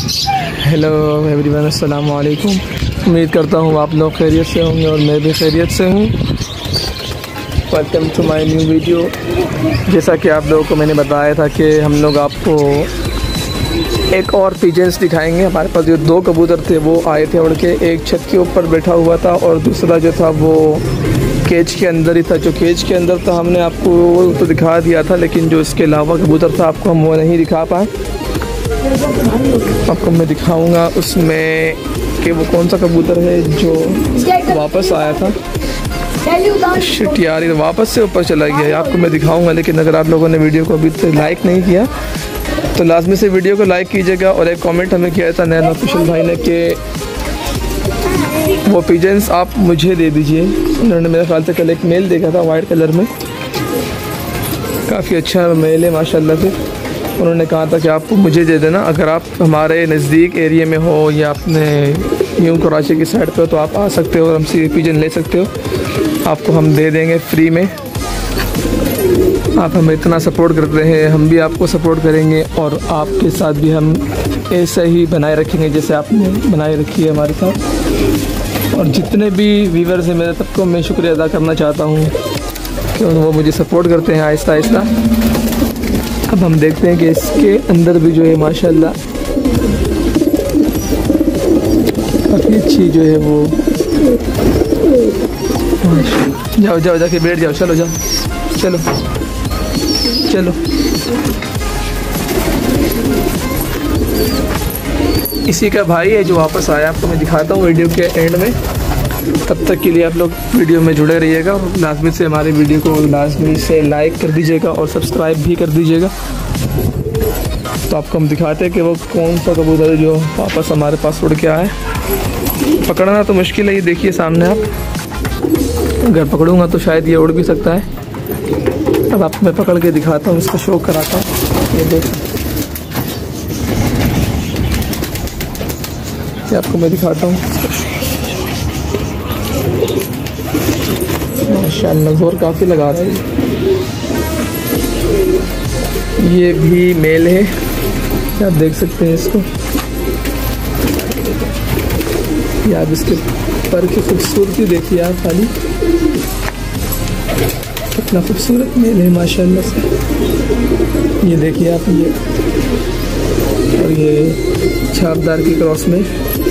Hello everyone, अस्सलाम वालेकुम। उम्मीद करता हूँ आप लोग खैरियत से होंगे और मैं भी खैरियत से हूँ। Welcome to my new video. जैसा कि आप लोगों को मैंने बताया था कि हम लोग आपको एक और पिजन्स दिखाएंगे। हमारे पास जो दो कबूतर थे वो आए थे उड़ के, एक छत के ऊपर बैठा हुआ था और दूसरा जो था वो केज के अंदर ही था। जो केज के अंदर था हमने आपको वो तो दिखा दिया था, लेकिन जो इसके अलावा कबूतर था आपको हम वो नहीं दिखा पाए। आपको मैं दिखाऊंगा उसमें कि वो कौन सा कबूतर है जो वापस आया था। शिट यार, वापस से ऊपर चला गया। आपको मैं दिखाऊंगा, लेकिन अगर आप लोगों ने वीडियो को अभी तक लाइक नहीं किया तो लाजमी से वीडियो को लाइक कीजिएगा। और एक कमेंट हमें किया था नैन ऑफिशियल भाई ने कि वो पिजन्स आप मुझे दे दीजिए। उन्होंने मेरे ख्याल से कल एक मेल देखा था वाइट कलर में, काफ़ी अच्छा मेल है माशाल्लाह से। उन्होंने कहा था कि आप मुझे दे देना, अगर आप हमारे नज़दीक एरिया में हो या अपने यूँ कराची की साइड पे हो तो आप आ सकते हो और हमसे पिजन ले सकते हो। आपको हम दे देंगे फ्री में। आप हमें इतना सपोर्ट करते हैं, हम भी आपको सपोर्ट करेंगे और आपके साथ भी हम ऐसा ही बनाए रखेंगे जैसे आपने बनाए रखी है हमारे साथ। और जितने भी व्यूवर्स हैं मेरे, सबको मैं शुक्रिया अदा करना चाहता हूँ कि वो मुझे सपोर्ट करते हैं आहिस्ता आहिस्ता। अब हम देखते हैं कि इसके अंदर भी जो है माशाल्लाह काफ़ी अच्छी जो है वो। जाओ जाओ जाके बैठ जाओ, चलो जाओ, चलो चलो। इसी का भाई है जो वापस आया, आपको मैं दिखाता हूँ वीडियो के एंड में। तब तक के लिए आप लोग वीडियो में जुड़े रहिएगा और लाजमी से हमारे वीडियो को लाजमी से लाइक कर दीजिएगा और सब्सक्राइब भी कर दीजिएगा। तो आपको हम दिखाते हैं कि वो कौन सा कबूतर है जो वापस हमारे पास उड़ के आए। पकड़ना तो मुश्किल है, ये देखिए सामने आप। अगर पकड़ूंगा तो शायद ये उड़ भी सकता है। अब आपको मैं पकड़ के दिखाता हूँ, इसका शो कराता हूँ। ये देख, ये आपको मैं दिखाता हूँ। माशाअल्लाह जोर काफ़ी लगा रहा है। ये भी मेल है, आप देख सकते हैं इसको। यार इसके पर की खूबसूरती देखिए आप, खाली कितना खूबसूरत मेल है माशाअल्लाह से। ये देखिए आप, ये और ये छापदार की क्रॉस में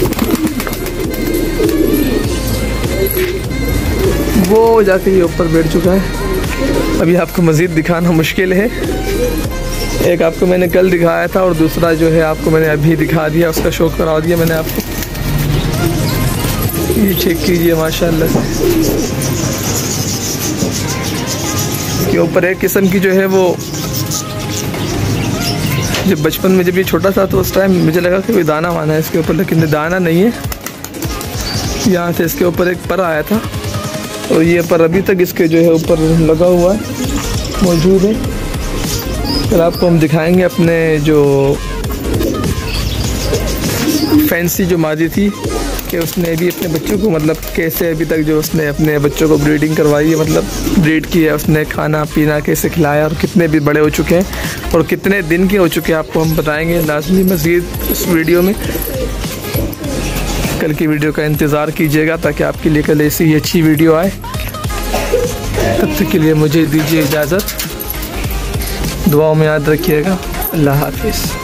वो जाके ये ऊपर बैठ चुका है। अभी आपको मज़ीद दिखाना मुश्किल है। एक आपको मैंने कल दिखाया था और दूसरा जो है आपको मैंने अभी दिखा दिया, उसका शो करा दिया मैंने आपको। ये चेक कीजिए माशाल्लाह के ऊपर एक किस्म की जो है वो। जब बचपन में जब ये छोटा था तो उस टाइम मुझे लगा कि कोई दाना वाना है इसके ऊपर, लेकिन दाना नहीं है। यहाँ से इसके ऊपर एक पर आया था और ये पर अभी तक इसके जो है ऊपर लगा हुआ है, मौजूद है। फिर आपको हम दिखाएंगे अपने जो फैंसी जो मादी थी कि उसने भी अपने बच्चों को मतलब कैसे अभी तक जो उसने अपने बच्चों को ब्रीडिंग करवाई है, मतलब ब्रीड की है उसने, खाना पीना कैसे खिलाया और कितने भी बड़े हो चुके हैं और कितने दिन के हो चुके हैं आपको हम बताएंगे लाजमी मज़ीद इस वीडियो में। कल की वीडियो का इंतज़ार कीजिएगा ताकि आपके लिए कल ऐसी ही अच्छी वीडियो आए। तब तक के लिए मुझे दीजिए इजाज़त। दुआओं में याद रखिएगा। अल्लाह हाफिज़।